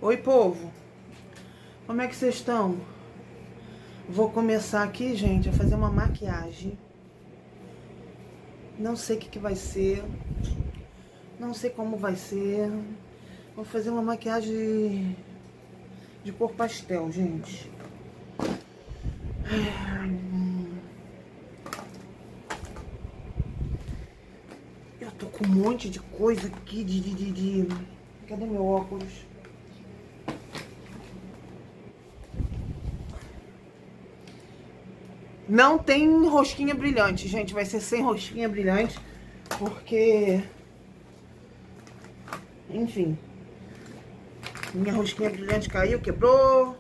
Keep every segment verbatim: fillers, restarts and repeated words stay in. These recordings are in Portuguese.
Oi, povo. Como é que vocês estão? Vou começar aqui, gente, a fazer uma maquiagem. Não sei o que que vai ser. Não sei como vai ser. Vou fazer uma maquiagem de cor pastel, gente. Eu tô com um monte de coisa aqui de... de, de, de... Cadê meu óculos? Não tem rosquinha brilhante, gente. Vai ser sem rosquinha brilhante. Porque... Enfim. Minha rosquinha brilhante caiu, quebrou.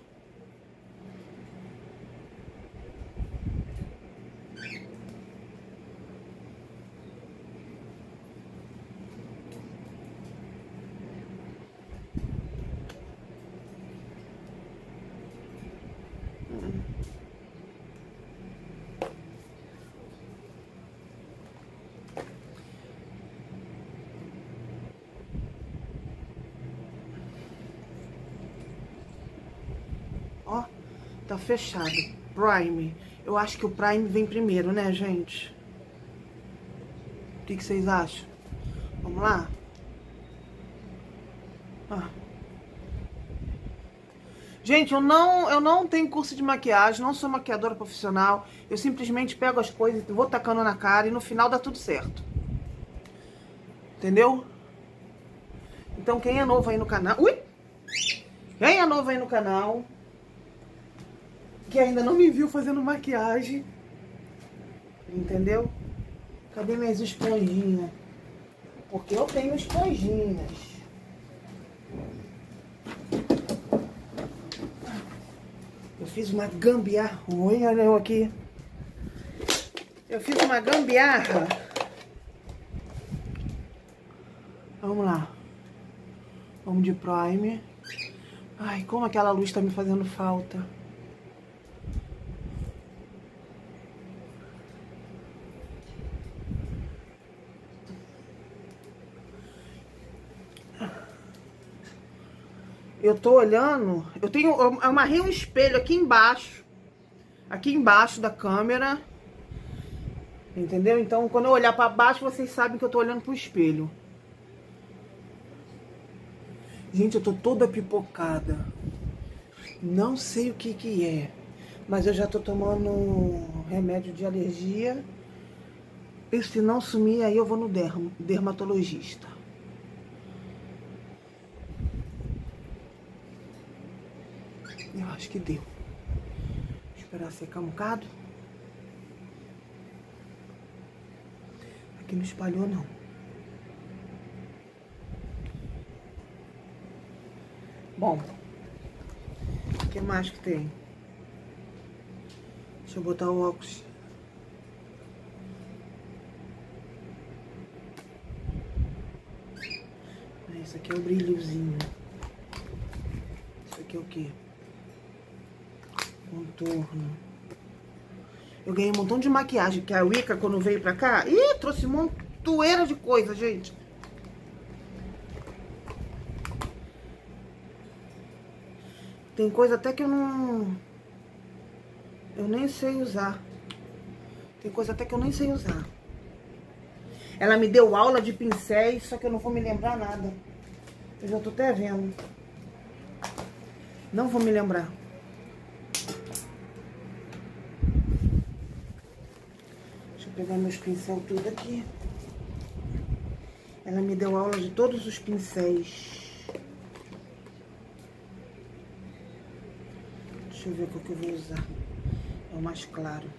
Ó, tá fechado. Prime. Eu acho que o Prime vem primeiro, né, gente? O que que vocês acham? Vamos lá? Ah. Gente, eu não, eu não tenho curso de maquiagem, não sou maquiadora profissional. Eu simplesmente pego as coisas e vou tacando na cara e no final dá tudo certo. Entendeu? Então quem é novo aí no canal... Ui! Quem é novo aí no canal... que ainda não me viu fazendo maquiagem, entendeu? Cadê minhas esponjinhas? Porque eu tenho esponjinhas. Eu fiz uma gambiarra. Olha eu aqui. Eu fiz uma gambiarra. Vamos lá. Vamos de Prime. Ai, como aquela luz tá me fazendo falta. Eu tô olhando, eu tenho, eu amarrei um espelho aqui embaixo, aqui embaixo da câmera, entendeu? Então, quando eu olhar pra baixo, vocês sabem que eu tô olhando pro espelho. Gente, eu tô toda pipocada. Não sei o que que é, mas eu já tô tomando remédio de alergia. E se não sumir, aí eu vou no derm, dermatologista. Eu acho que deu. Vou esperar secar um bocado. Aqui não espalhou, não. Bom. O que mais que tem? Deixa eu botar o óculos. Esse aqui é o brilhozinho. Isso aqui é o quê? Contorno. Eu ganhei um montão de maquiagem, que a Wicca, quando veio pra cá... Ih, trouxe uma montoeira de coisa, gente. Tem coisa até que eu não... Eu nem sei usar. Tem coisa até que eu nem sei usar. Ela me deu aula de pincéis, só que eu não vou me lembrar nada. Eu já tô até vendo. Não vou me lembrar. Pegar meus pincéis tudo aqui. Ela me deu aula de todos os pincéis. Deixa eu ver qual que eu vou usar. É o mais claro.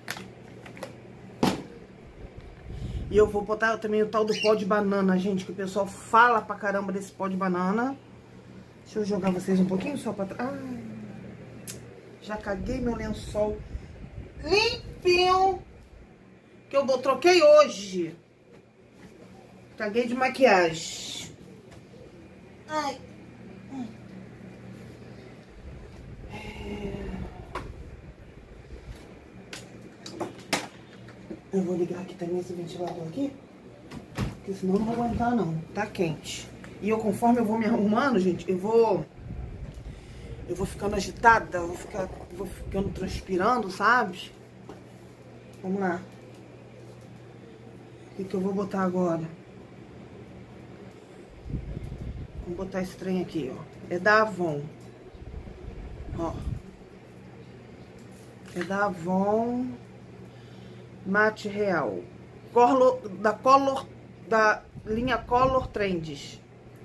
E eu vou botar também o tal do pó de banana, gente, que o pessoal fala pra caramba desse pó de banana. Deixa eu jogar vocês um pouquinho só pra trás. Ah, já caguei meu lençol limpinho. Que eu troquei hoje. Caguei de maquiagem. Ai. É... Eu vou ligar aqui também esse ventilador aqui. Porque senão não vou aguentar não. Tá quente. E eu, conforme eu vou me arrumando, gente, eu vou eu vou ficando agitada, vou, ficar, vou ficando transpirando, sabe? Vamos lá. O que, que eu vou botar agora? Vou botar esse trem aqui, ó. É da Avon. Ó. É da Avon Mate Real. Color, da Color, da linha Color Trends.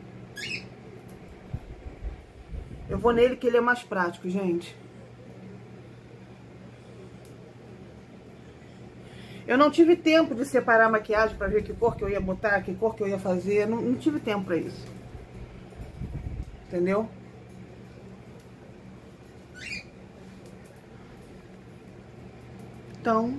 Eu vou nele que ele é mais prático, gente. Eu não tive tempo de separar a maquiagem pra ver que cor que eu ia botar, que cor que eu ia fazer. Não, não tive tempo pra isso. Entendeu? Então...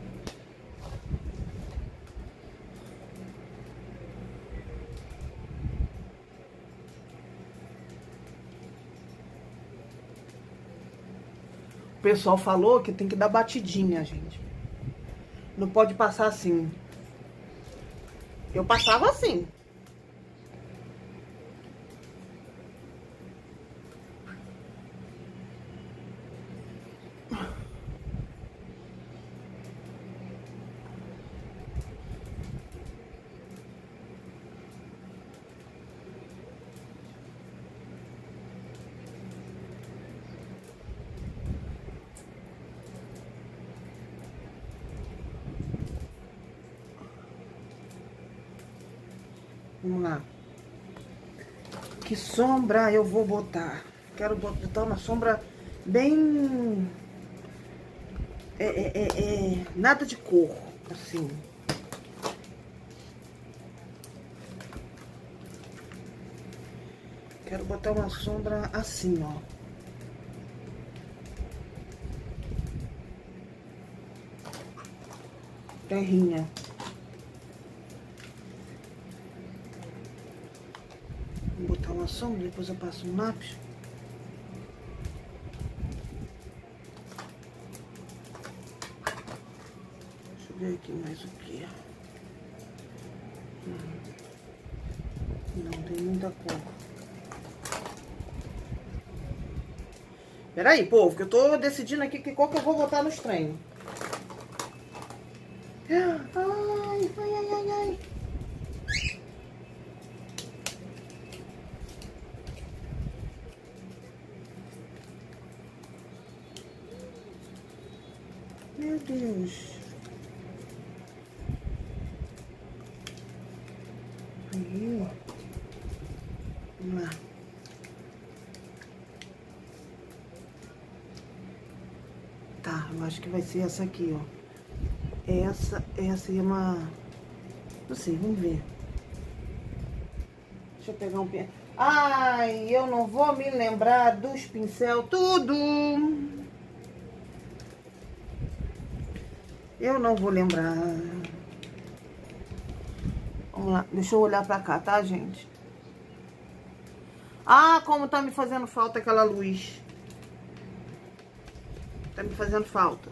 O pessoal falou que tem que dar batidinha, gente. Não pode passar assim. Eu passava assim. Vamos lá. Que sombra eu vou botar? Quero botar uma sombra bem... É, é, é, é, nada de cor, assim. Quero botar uma sombra assim, ó. Terrinha. Vou botar uma sombra, depois eu passo um lápis. Deixa eu ver aqui mais o que. Não tem muita cor. Peraí, povo, que eu tô decidindo aqui que cor que eu vou botar nos trem. Ai, ai, ai, ai, ai. Meu Deus. Aí, ó. Vamos lá. Tá, eu acho que vai ser essa aqui, ó. Essa, essa é uma... Não sei, vamos ver. Deixa eu pegar um pincel. Ai, eu não vou me lembrar dos pincel tudo. Eu não vou lembrar. Vamos lá, deixa eu olhar pra cá, tá, gente? Ah, como tá me fazendo falta aquela luz. Tá me fazendo falta.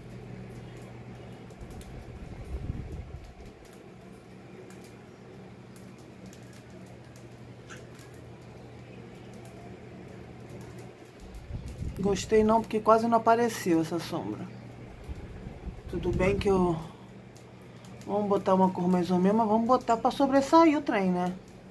Gostei não, porque quase não apareceu essa sombra. Tudo bem que eu... Vamos botar uma cor mais ou menos, mas vamos botar pra sobressair o trem, né?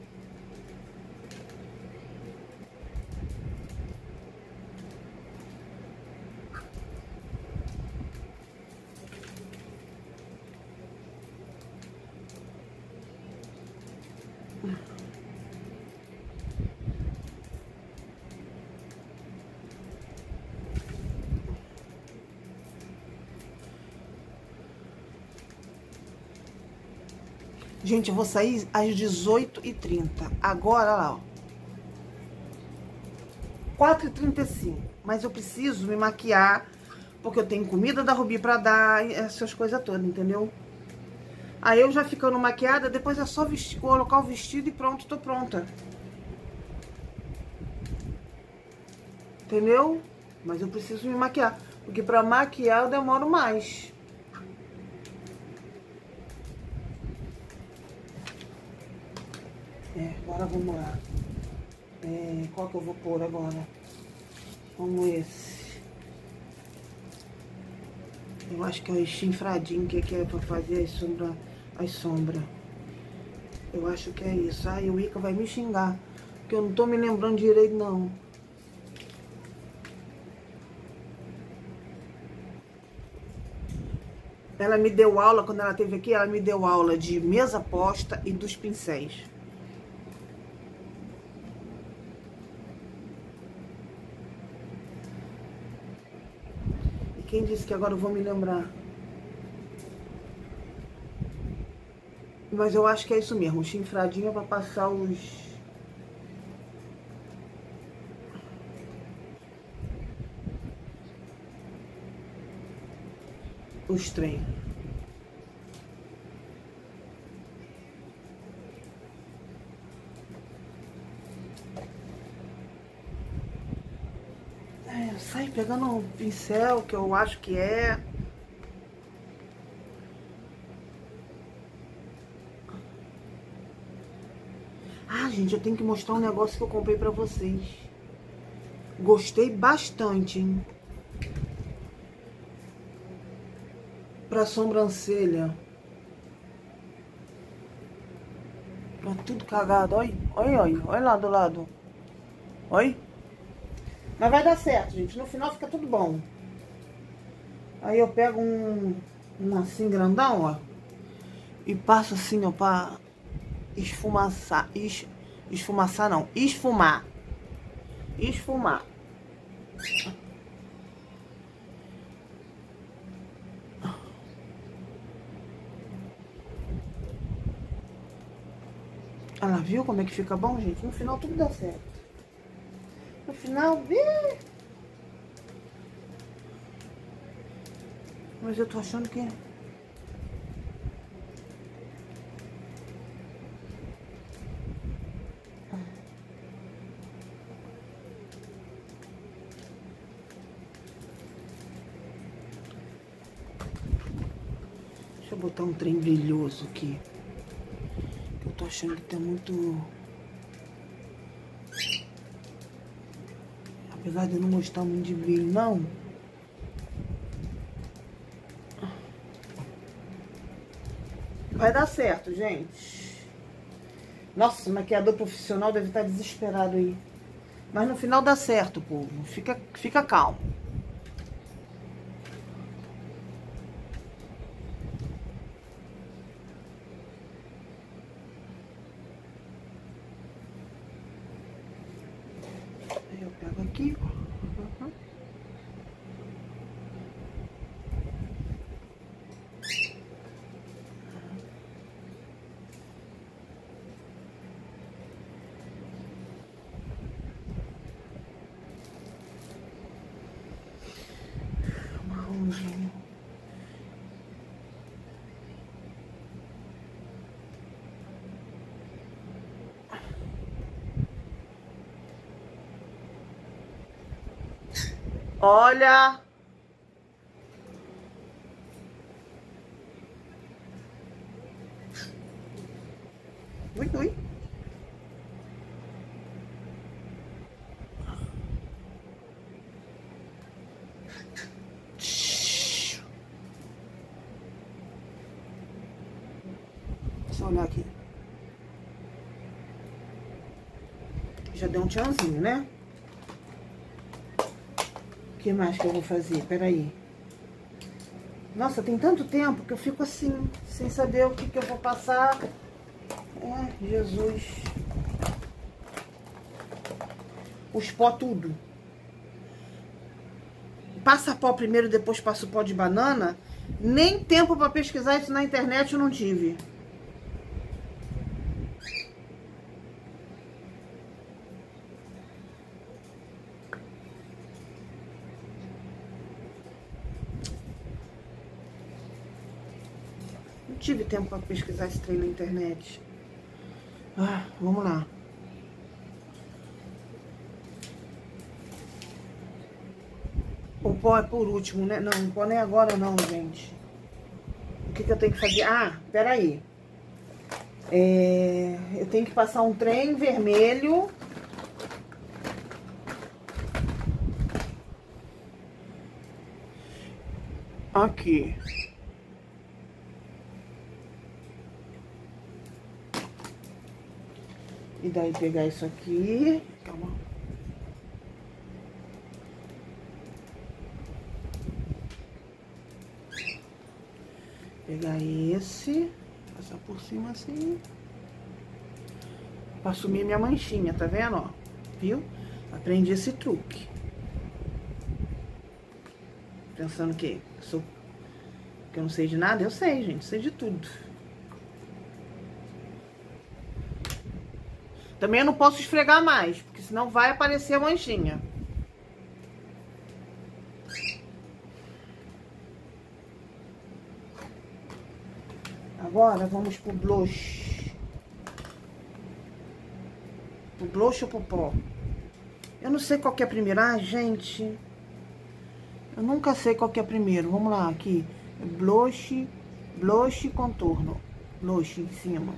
Gente, eu vou sair às dezoito e trinta. Agora, lá, ó. quatro e trinta e cinco. Mas eu preciso me maquiar, porque eu tenho comida da Rubi pra dar, essas coisas todas, entendeu? Aí eu já ficando maquiada, depois é só vestir, colocar o vestido e pronto, tô pronta. Entendeu? Mas eu preciso me maquiar, porque pra maquiar eu demoro mais. É, agora vamos lá. É, qual que eu vou pôr agora? como esse. Eu acho que é o chinfradinho que é pra fazer as sombras. As sombras. Eu acho que é isso. Ai, o Ica vai me xingar, porque eu não tô me lembrando direito, não. Ela me deu aula, quando ela esteve aqui, ela me deu aula de mesa posta e dos pincéis. E quem disse que agora eu vou me lembrar? Mas eu acho que é isso mesmo, chinfradinho pra passar os... Os trem. É, eu saio pegando um pincel que eu acho que é... Ah, gente, eu tenho que mostrar um negócio que eu comprei pra vocês. Gostei bastante, hein? Pra sobrancelha. Tá tudo cagado, olha. Olha, olha. Olha lá do lado. Olha. Mas vai dar certo, gente. No final fica tudo bom. Aí eu pego um... Um assim grandão, ó. E passo assim, ó, pra esfumaçar. Es, esfumaçar não. Esfumar. Esfumar. Ela viu como é que fica bom, gente? No final tudo dá certo. No final, ih! Mas eu tô achando que... Deixa eu botar um trem brilhoso aqui. Eu tô achando que tá muito... Apesar de eu não gostar muito de brilho, não. Vai dar certo, gente. Nossa, o maquiador profissional deve estar desesperado aí. Mas no final dá certo, povo. Fica, fica calmo. Aí eu pego aqui. Uhum. Marronzinho. Olha! Ui, ui. Deixa eu olhar aqui. Já deu um tchanzinho, né? O que mais que eu vou fazer? Peraí. Nossa, tem tanto tempo que eu fico assim, sem saber o que que eu vou passar. Ai, Jesus. Os pó tudo. Passa pó primeiro, depois passa o pó de banana. Nem tempo pra pesquisar isso na internet eu não tive. Não tive tempo pra pesquisar esse trem na internet. Ah, vamos lá. O pó é por último, né? Não, o pó não é agora não, gente. O que que eu tenho que fazer? Ah, peraí. É, eu tenho que passar um trem vermelho. Aqui. E daí pegar isso aqui. Calma. Pegar esse. Passar por cima assim. Pra sumir minha manchinha, tá vendo, ó? Viu? Aprendi esse truque. Pensando que sou... que eu não sei de nada? Eu sei, gente. Sei de tudo. Também eu não posso esfregar mais, porque senão vai aparecer a manchinha. Agora vamos pro blush. Pro blush ou pro pó? Eu não sei qual que é primeiro. Ah, gente. Eu nunca sei qual que é primeiro. Vamos lá, aqui. Blush, blush contorno. Blush em cima.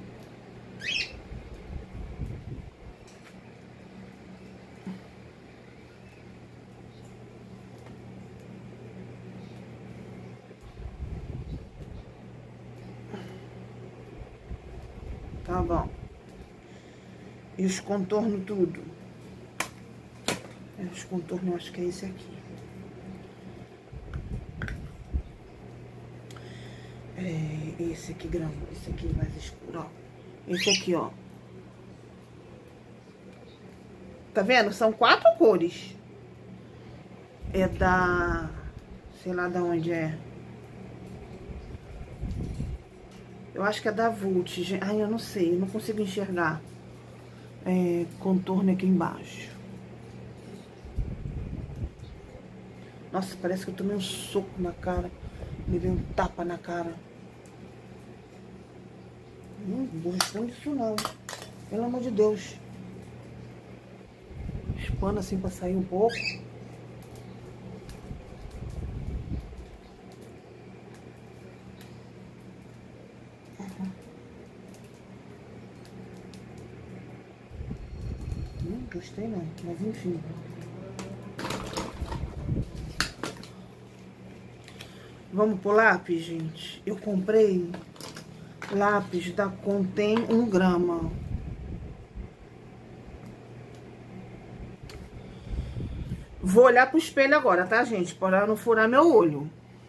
Tá bom. E os contornos tudo. É, os contornos eu acho que é esse aqui. É, esse aqui grão. Esse aqui mais escuro, ó. Esse aqui, ó. Tá vendo? São quatro cores. É da... sei lá da onde é. Eu acho que é da Vult. Ai, eu não sei. Eu não consigo enxergar. É, contorno aqui embaixo. Nossa, parece que eu tomei um soco na cara. Me veio um tapa na cara. Não vou responder isso não. Pelo amor de Deus. Espana assim pra sair um pouco. Não gostei não, mas enfim. Vamos pro lápis, gente. Eu comprei lápis da Contém um grama. Vou olhar pro espelho agora, tá, gente? Para não furar meu olho.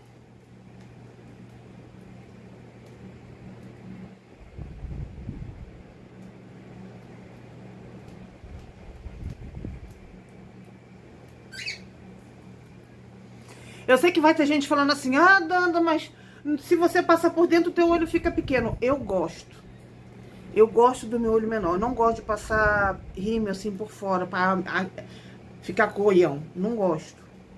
Eu sei que vai ter gente falando assim, ah, Danda, mas se você passar por dentro, o teu olho fica pequeno. Eu gosto. Eu gosto do meu olho menor. Eu não gosto de passar rímel assim por fora, pra ficar coião. Não gosto.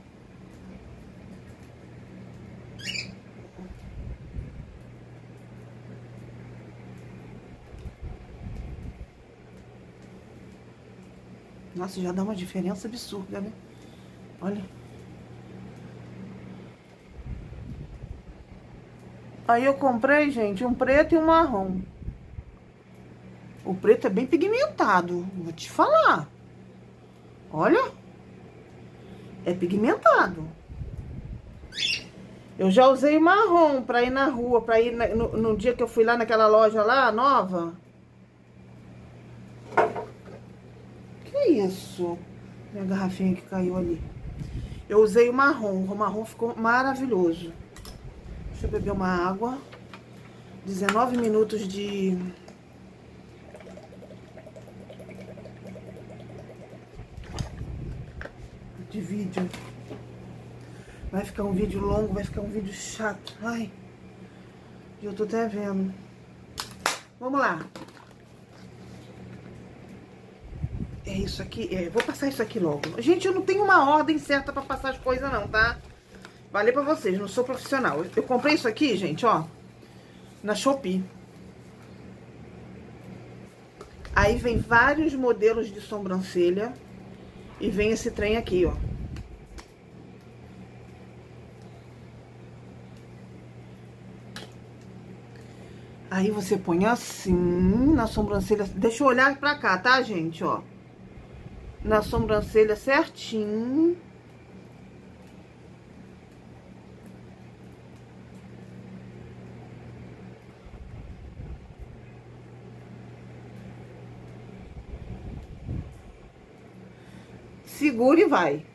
Nossa, já dá uma diferença absurda, né? Olha. Aí eu comprei, gente, um preto e um marrom. O preto é bem pigmentado, vou te falar. Olha. É pigmentado. Eu já usei marrom pra ir na rua, pra ir na, no, no dia que eu fui lá naquela loja lá, nova. Que isso? Minha garrafinha que caiu ali. Eu usei o marrom, o marrom ficou maravilhoso. Deixa eu beber uma água. dezenove minutos de... de vídeo. Vai ficar um vídeo longo, vai ficar um vídeo chato. Ai, eu tô até vendo. Vamos lá. É isso aqui, é, vou passar isso aqui logo. Gente, eu não tenho uma ordem certa pra passar as coisas não, tá? Falei pra vocês, não sou profissional. Eu, eu comprei isso aqui, gente, ó, na Shopee. Aí vem vários modelos de sobrancelha. E vem esse trem aqui, ó. Aí você põe assim na sobrancelha. Deixa eu olhar pra cá, tá, gente, ó. Na sobrancelha certinho. Segura e vai.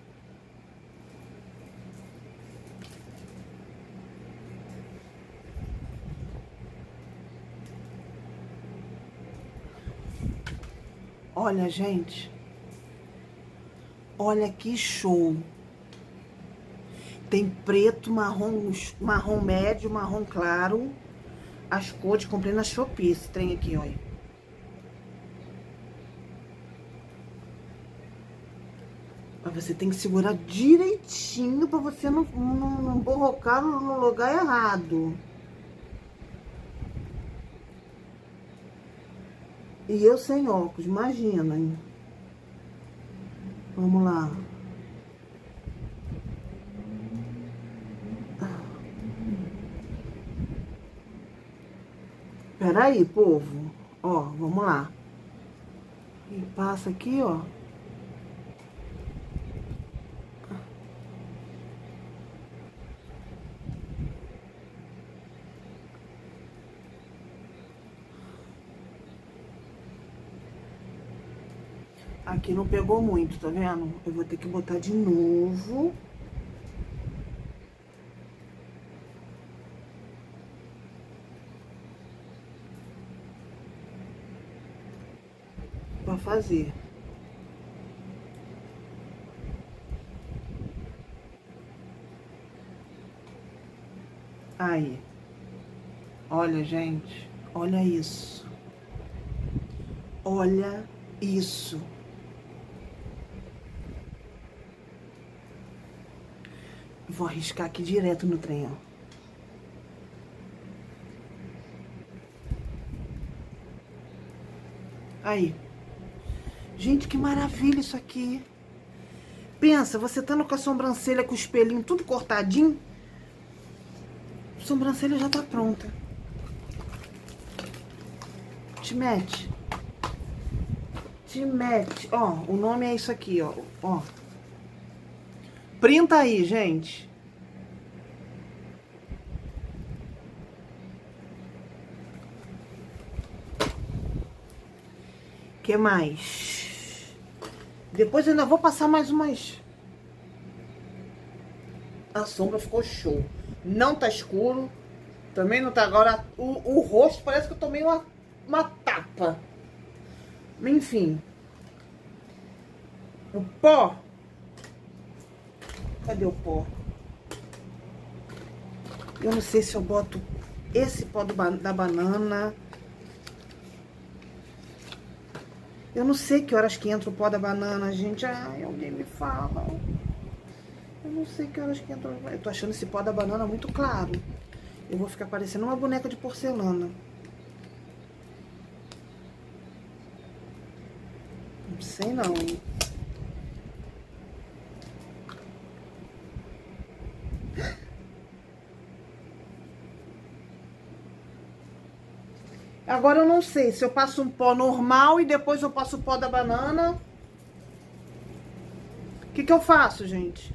Olha, gente. Olha que show. Tem preto, marrom, marrom médio, marrom claro. As cores, comprei na Shopee esse trem aqui, olha. Mas você tem que segurar direitinho pra você não, não, não borrocar no lugar errado. E eu sem óculos, imagina, hein? Vamos lá. Peraí, povo. Ó, vamos lá. E passa aqui, ó. Aqui não pegou muito, tá vendo? Eu vou ter que botar de novo. Pra fazer. Aí. Olha, gente. Olha isso. Olha isso. Vou arriscar aqui direto no trem, ó. Aí. Gente, que maravilha isso aqui. Pensa, você tá com a sobrancelha, com o espelhinho tudo cortadinho. A sobrancelha já tá pronta. Te mete. Te mete. Ó, o nome é isso aqui, ó. Ó. Printa aí, gente. Que mais? Depois eu ainda vou passar mais umas... A sombra ficou show. Não tá escuro. Também não tá agora... O, o rosto parece que eu tomei uma, uma tapa. Enfim. O pó... Cadê o pó? Eu não sei se eu boto esse pó do, da banana. Eu não sei que horas que entra o pó da banana, gente. Ai, alguém me fala. Eu não sei que horas que entra. Eu tô achando esse pó da banana muito claro. Eu vou ficar parecendo uma boneca de porcelana. Não sei não, hein? Agora eu não sei se eu passo um pó normal e depois eu passo o pó da banana. O que que eu faço, gente?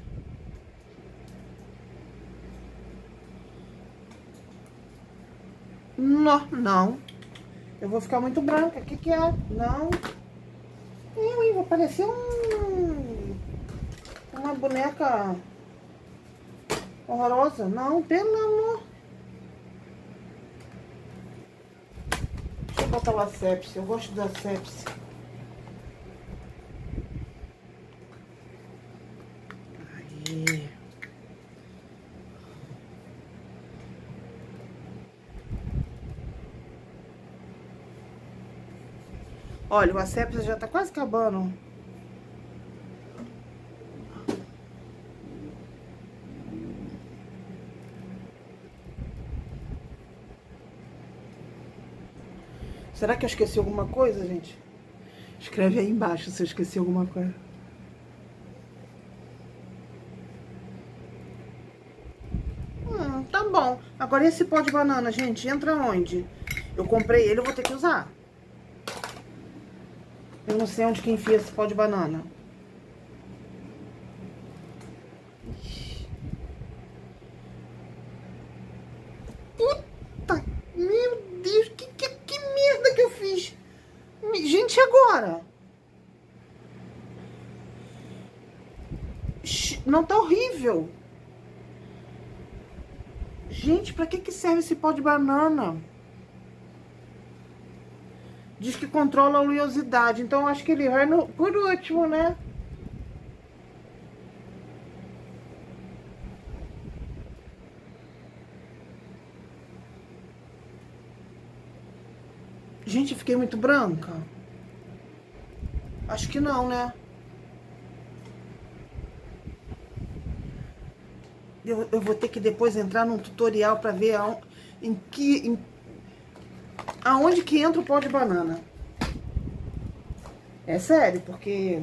Não, não. Eu vou ficar muito branca. O que que é? Não. Eu, hein? Vou parecer um... Uma boneca horrorosa. Não, pelo amor. Deixa eu botar o Asepse. Eu gosto do Asepse. Aí. Olha, o Asepse já tá quase acabando. Será que eu esqueci alguma coisa, gente? Escreve aí embaixo se eu esqueci alguma coisa. Hum, tá bom. Agora esse pó de banana, gente, entra onde? Eu comprei ele, eu vou ter que usar. Eu não sei onde que enfia esse pó de banana. Puta, meu Deus, que, que, que merda que eu fiz. Gente, agora? Não, tá horrível. Gente, pra que que serve esse pó de banana? Diz que controla a oleosidade. Então, eu acho que ele vai no, por último, né? Gente, eu fiquei muito branca. Acho que não, né? Eu, eu vou ter que depois entrar num tutorial pra ver a, em que... Em, aonde que entra o pó de banana. É sério, porque...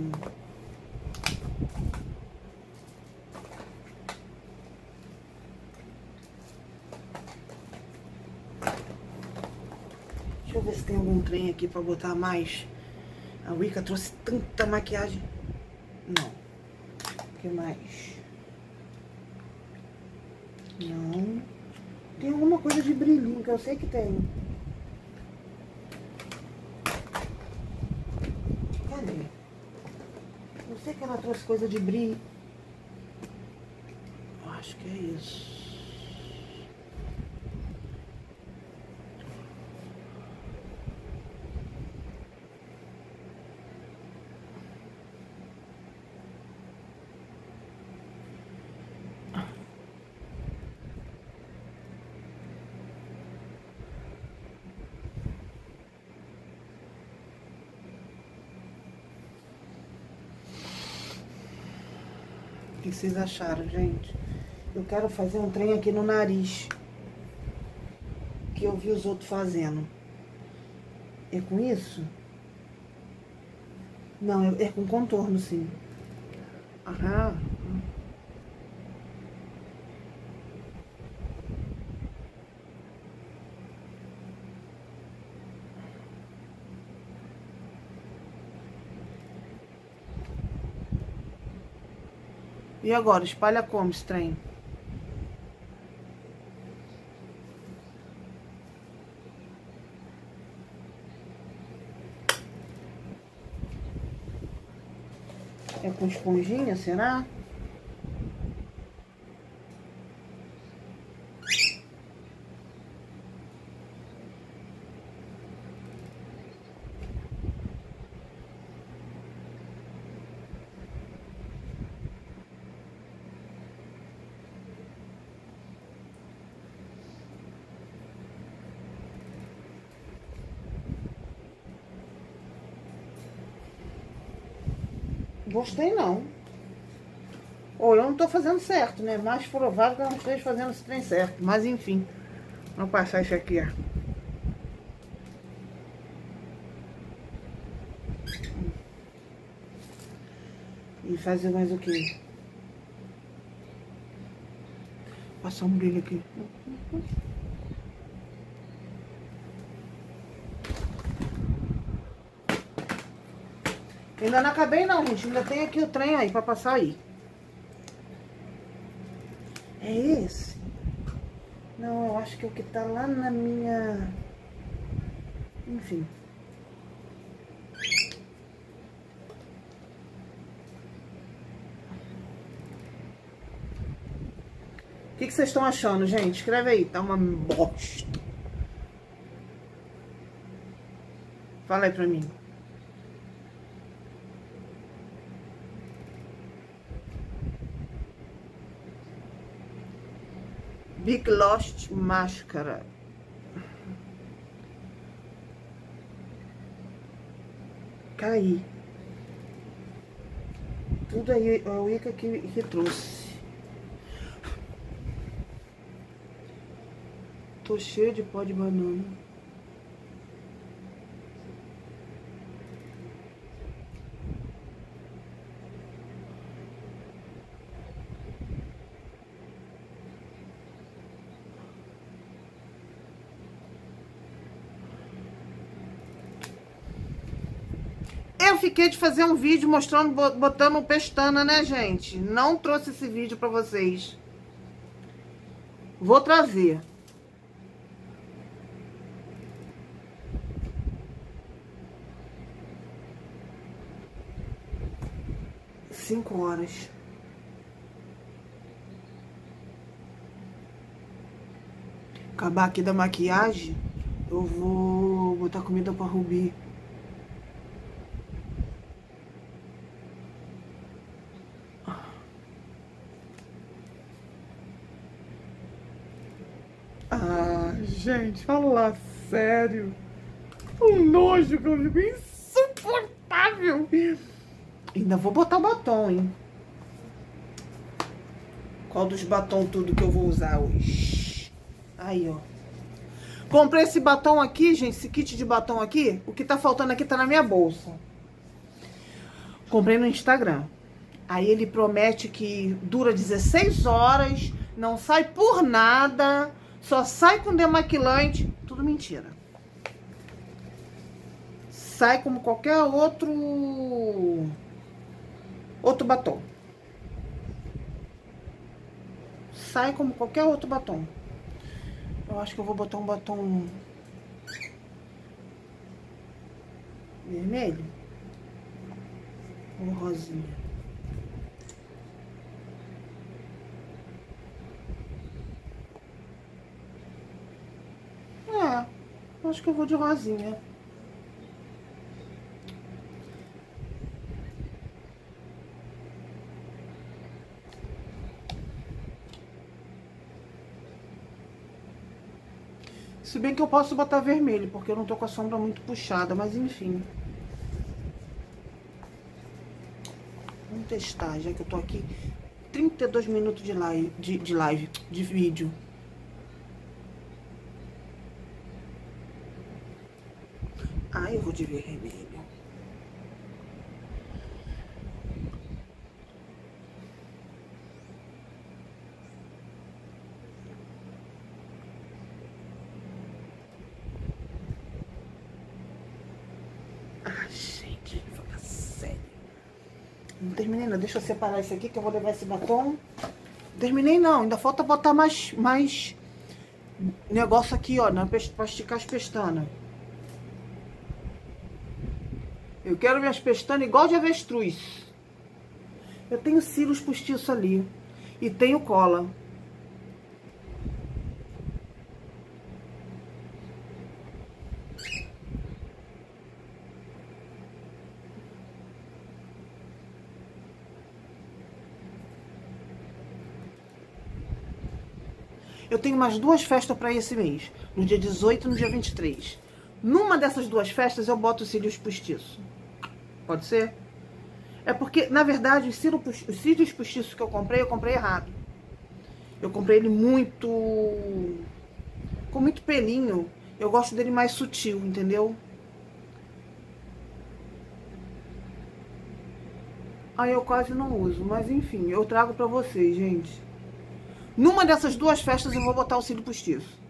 Deixa eu ver se tem algum trem aqui pra botar mais. A Wicca trouxe tanta maquiagem. Não. O que mais? Não. Tem alguma coisa de brilhinho, que eu sei que tem. Cadê? Eu sei que ela trouxe coisa de brilho. Acho que é isso. O que vocês acharam, gente? Eu quero fazer um trem aqui no nariz, que eu vi os outros fazendo. É com isso? Não, é, é com contorno, sim. Aham. E agora, espalha como esse trem? É com esponjinha, será? Gostei, não. Ou eu não tô fazendo certo, né? Mais provável que eu não esteja fazendo esse trem certo. Mas, enfim. Vamos passar isso aqui, ó. E fazer mais o quê? Passar um brilho aqui. Ainda não acabei não, gente. Ainda tem aqui o trem aí pra passar aí. É esse? Não, eu acho que é o que tá lá na minha... Enfim. O que que vocês estão achando, gente? Escreve aí. Tá uma bosta. Fala aí pra mim. Big Lost Máscara. Caí. Tudo aí é o Wicca que, que trouxe. Tô cheio de pó de banana. Eu fiquei de fazer um vídeo mostrando, botando pestana, né, gente? Não trouxe esse vídeo pra vocês. Vou trazer. Cinco horas. acabar aqui da maquiagem, eu vou botar comida pra Rubi. Ah, gente, fala sério. O nojo que eu fico insuportável. Ainda vou botar batom, hein? Qual dos batom tudo que eu vou usar hoje? Aí, ó. Comprei esse batom aqui, gente, esse kit de batom aqui. O que tá faltando aqui tá na minha bolsa. Comprei no Instagram. Aí ele promete que dura dezesseis horas, não sai por nada, só sai com demaquilante. Tudo mentira. Sai como qualquer outro outro batom. Sai como qualquer outro batom. Eu acho que eu vou botar um batom vermelho ou rosinha. É, acho que eu vou de rosinha. Se bem que eu posso botar vermelho, porque eu não tô com a sombra muito puxada, mas enfim. Vamos testar, já que eu tô aqui trinta e dois minutos de live, de, de live, de vídeo. Ah, eu vou de vermelho. Ah, gente, fala sério. Não terminei não, deixa eu separar isso aqui que eu vou levar esse batom. Terminei não, ainda falta botar mais, mais negócio aqui, ó, na, pra esticar as pestanas. Eu quero minhas pestanas igual de avestruz. Eu tenho cílios postiços ali. E tenho cola. Eu tenho mais duas festas para esse mês. No dia dezoito e no dia vinte e três. Numa dessas duas festas eu boto os cílios postiços. Pode ser? É porque, na verdade, os cílios, os cílios postiços que eu comprei, eu comprei errado. Eu comprei ele muito... com muito pelinho. Eu gosto dele mais sutil, entendeu? Aí eu quase não uso, mas enfim, eu trago pra vocês, gente. Numa dessas duas festas eu vou botar o cílio postiço.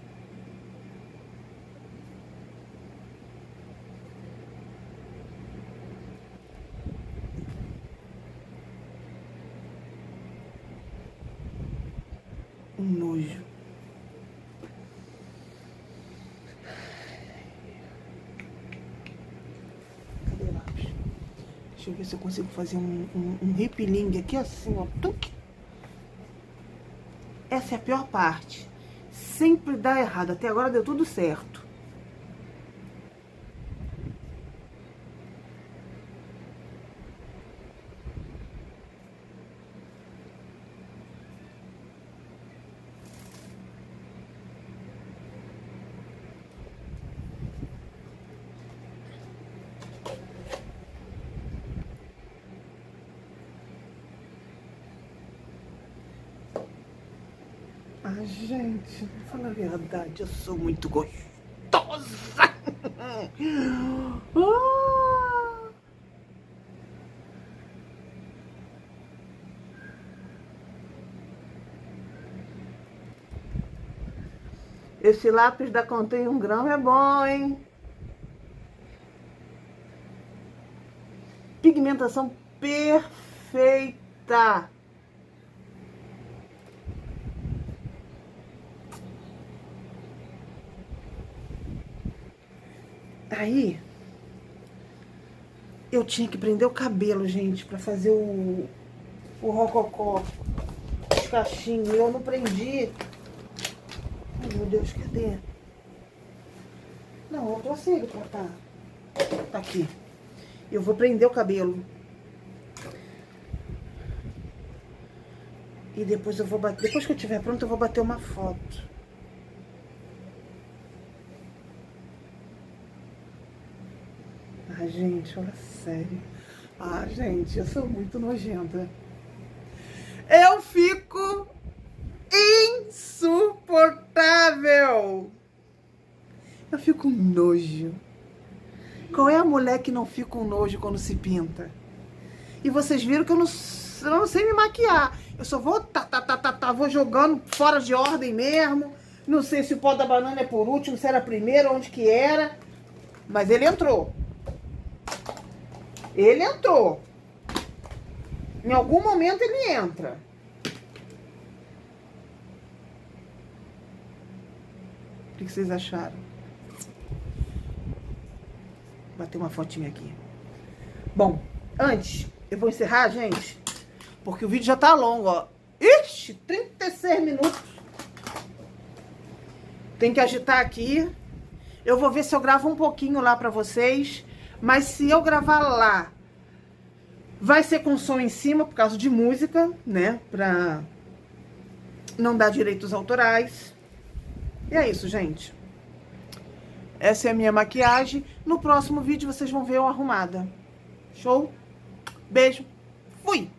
Um nojo. Cadê o lápis? Deixa eu ver se eu consigo fazer um, um, um ripiling aqui assim, ó. Tuc. Essa é a pior parte. Sempre dá errado. Até agora deu tudo certo. Ah, gente, fala a verdade, eu sou muito gostosa. Ah! Esse lápis da Contém um grão é bom, hein? Pigmentação perfeita. Aí, eu tinha que prender o cabelo, gente, pra fazer o, o rococó, os cachinhos. Eu não prendi. Ai, meu Deus, cadê? Não, eu trouxe ele pra cá. Tá aqui. Eu vou prender o cabelo. E depois eu vou bater... Depois que eu estiver pronto, eu vou bater uma foto. Ah, gente, olha sério. Ah, gente, eu sou muito nojenta. Eu fico insuportável. Eu fico com nojo. Qual é a mulher que não fica com nojo quando se pinta? E vocês viram que eu não, eu não sei me maquiar. Eu só vou, tá, tá, tá, tá, tá, vou jogando fora de ordem mesmo. Não sei se o pó da banana é por último, se era primeiro, onde que era. Mas ele entrou. Ele entrou. Em algum momento ele entra. O que vocês acharam? Vou bater uma fotinha aqui. Bom, antes, eu vou encerrar, gente, porque o vídeo já tá longo, ó. Ixi, trinta e seis minutos. Tem que agitar aqui. Eu vou ver se eu gravo um pouquinho lá pra vocês. Mas se eu gravar lá, vai ser com som em cima, por causa de música, né? Pra não dar direitos autorais. E é isso, gente. Essa é a minha maquiagem. No próximo vídeo vocês vão ver eu arrumada. Show? Beijo. Fui!